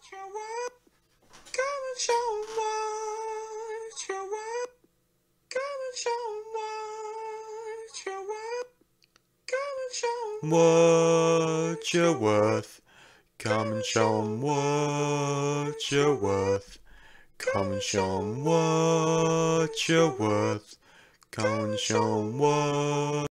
Come and show 'em what you're worth. Come and show 'em what you're worth. Come and show 'em what you're worth. Come and show 'em what you're worth. Come and show 'em what you're worth. Come and show 'em what